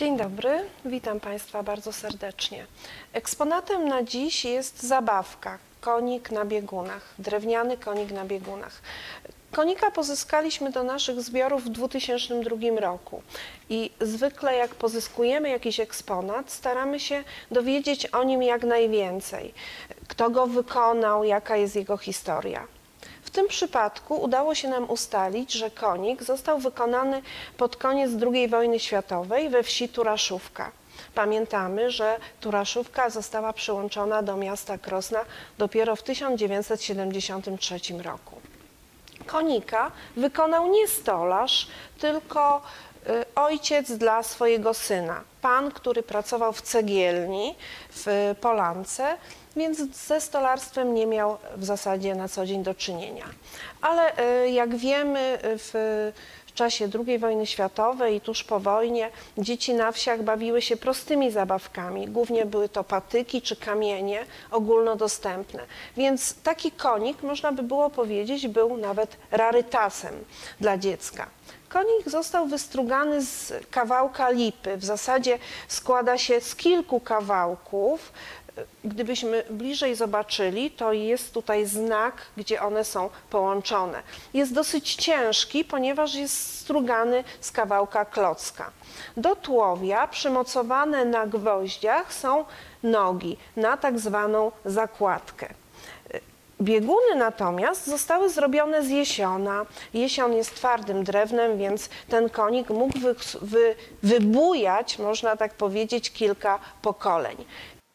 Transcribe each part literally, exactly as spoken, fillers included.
Dzień dobry, witam Państwa bardzo serdecznie. Eksponatem na dziś jest zabawka, konik na biegunach, drewniany konik na biegunach. Konika pozyskaliśmy do naszych zbiorów w dwa tysiące drugim roku i zwykle jak pozyskujemy jakiś eksponat, staramy się dowiedzieć o nim jak najwięcej. Kto go wykonał, jaka jest jego historia. W tym przypadku udało się nam ustalić, że konik został wykonany pod koniec drugiej wojny światowej we wsi Turaszówka. Pamiętamy, że Turaszówka została przyłączona do miasta Krosna dopiero w tysiąc dziewięćset siedemdziesiątym trzecim roku. Konika wykonał nie stolarz, tylko ojciec dla swojego syna. Pan, który pracował w cegielni w Polance, więc ze stolarstwem nie miał w zasadzie na co dzień do czynienia. Ale jak wiemy, w czasie drugiej wojny światowej i tuż po wojnie dzieci na wsiach bawiły się prostymi zabawkami. Głównie były to patyki czy kamienie ogólnodostępne. Więc taki konik, można by było powiedzieć, był nawet rarytasem dla dziecka. Konik został wystrugany z kawałka lipy. W zasadzie składa się z kilku kawałków. Gdybyśmy bliżej zobaczyli, to jest tutaj znak, gdzie one są połączone. Jest dosyć ciężki, ponieważ jest strugany z kawałka klocka. Do tułowia przymocowane na gwoździach są nogi na tak zwaną zakładkę. Bieguny natomiast zostały zrobione z jesiona. Jesion jest twardym drewnem, więc ten konik mógł wy, wy, wybujać, można tak powiedzieć, kilka pokoleń.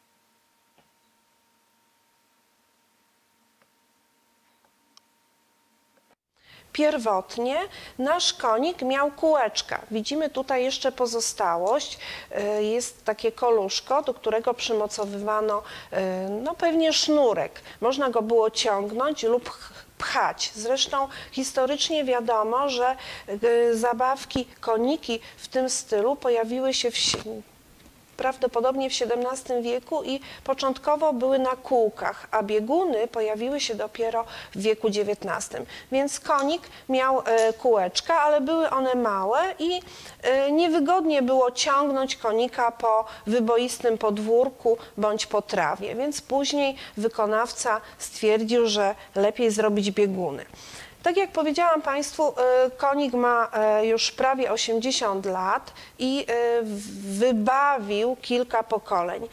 Pierwotnie nasz konik miał kółeczka. Widzimy tutaj jeszcze pozostałość. Jest takie koluszko, do którego przymocowywano no, pewnie sznurek. Można go było ciągnąć lub pchać. Zresztą historycznie wiadomo, że zabawki, koniki w tym stylu pojawiły się w prawdopodobnie w siedemnastym wieku i początkowo były na kółkach, a bieguny pojawiły się dopiero w wieku dziewiętnastym. Więc konik miał kółeczka, ale były one małe i niewygodnie było ciągnąć konika po wyboistym podwórku bądź po trawie. Więc później wykonawca stwierdził, że lepiej zrobić bieguny. Tak jak powiedziałam Państwu, konik ma już prawie osiemdziesiąt lat i wybawił kilka pokoleń.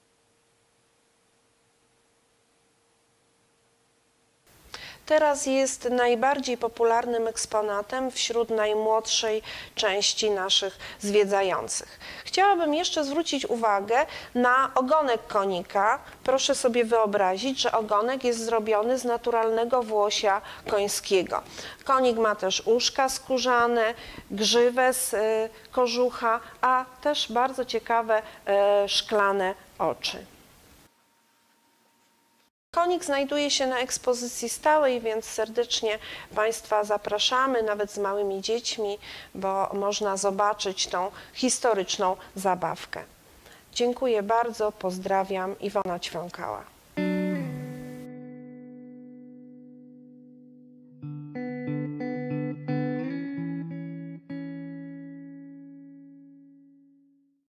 Teraz jest najbardziej popularnym eksponatem wśród najmłodszej części naszych zwiedzających. Chciałabym jeszcze zwrócić uwagę na ogonek konika. Proszę sobie wyobrazić, że ogonek jest zrobiony z naturalnego włosia końskiego. Konik ma też uszka skórzane, grzywę z kożucha, a też bardzo ciekawe szklane oczy. Konik znajduje się na ekspozycji stałej, więc serdecznie Państwa zapraszamy, nawet z małymi dziećmi, bo można zobaczyć tą historyczną zabawkę. Dziękuję bardzo, pozdrawiam, Iwona Ćwiąkała.